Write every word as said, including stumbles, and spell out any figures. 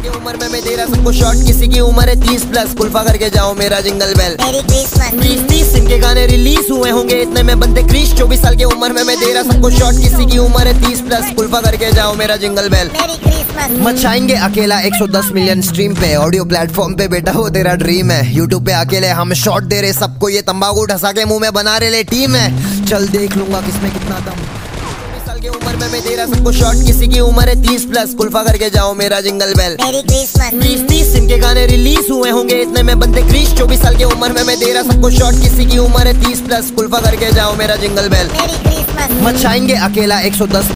की उम्र में मैं दे रहा सबको शॉट, किसी की उम्र है तीस प्लस, कुल्फा करके जाओ मेरा जिंगल बेल। बीस तीस इनके गाने रिलीज हुए होंगे, इतने में बनते क्रिश। चौबीस साल की उम्र में मैं दे रहा सबको शॉट, किसी की उम्र है तीस प्लस, कुल्फा करके जाओ मेरा जिंगल बेल। मचाएंगे अकेला एक सौ दस मिलियन स्ट्रीम पे, ऑडियो प्लेटफॉर्म पे बेटा वो तेरा ड्रीम है। यूट्यूब पे अकेले हम शॉट दे रहे सबको, ये तंबाकू ढसा के मुंह में बना रहे ले टीम है। चल देख लूंगा किसमें कितना दम। चौबीस साल की उम्र में मैं दे रहा सबको शॉट, किसी की उम्र है तीस प्लस, कुल्फा करके जाओ मेरा जिंगल बेल। बीस तीस इनके गाने रिलीज हुए होंगे, इतने में बनते क्रिश। चौबीस साल की उम्र में मैं दे रहा सबको शॉट, किसी की उम्र है तीस प्लस, कुल्फा करके जाओ मेरा जिंगल बेल। मचाएंगे अकेला एक सौ दस